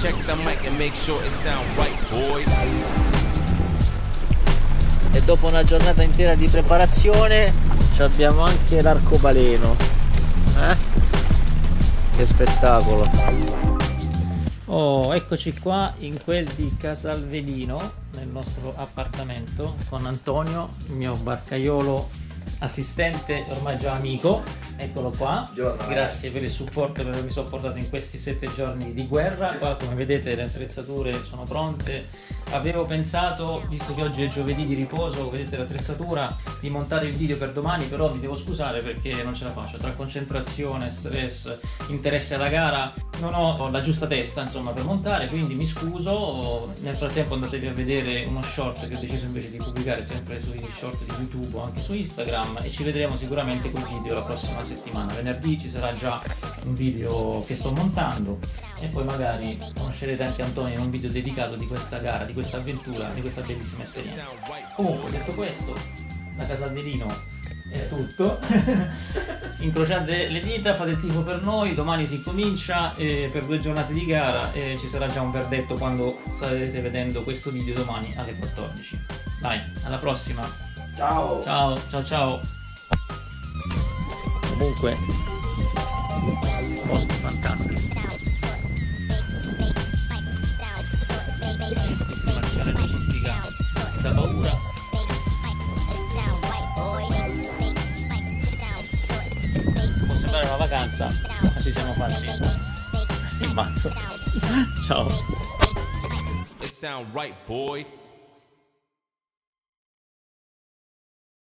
check the mic and make sure it sound right, boys. E dopo una giornata intera di preparazione abbiamo anche l'arcobaleno. Che spettacolo. Oh, eccoci qua in quel di Casalvelino, nel nostro appartamento, con Antonio, il mio barcaiolo assistente, ormai già amico. Eccolo qua. Buongiorno, grazie per il supporto che mi sono portato in questi 7 giorni di guerra. Qua, come vedete, le attrezzature sono pronte. Avevo pensato, visto che oggi è giovedì di riposo, vedete l'attrezzatura, di montare il video per domani, però mi devo scusare perché non ce la faccio. Tra concentrazione, stress, interesse alla gara, non ho la giusta testa, insomma, per montare, quindi mi scuso. Nel frattempo andatevi a vedere uno short che ho deciso invece di pubblicare sempre sui short di YouTube o anche su Instagram, e ci vedremo sicuramente col video la prossima settimana. Venerdì ci sarà già un video che sto montando, e poi magari conoscerete anche Antonio in un video dedicato di questa gara, di questa avventura, di questa bellissima esperienza. Comunque, detto questo, da Casalvelino è tutto. Incrociate le dita, fate il tifo per noi. Domani si comincia per 2 giornate di gara, e ci sarà già un verdetto quando starete vedendo questo video domani alle 14. Dai, alla prossima. Ciao. Ciao, ciao, ciao. Comunque, posto fantastico. Marciare logistica da paura. Può sembrare una vacanza, ma ci siamo fatti il mazzo. Ciao. It sound right, boy.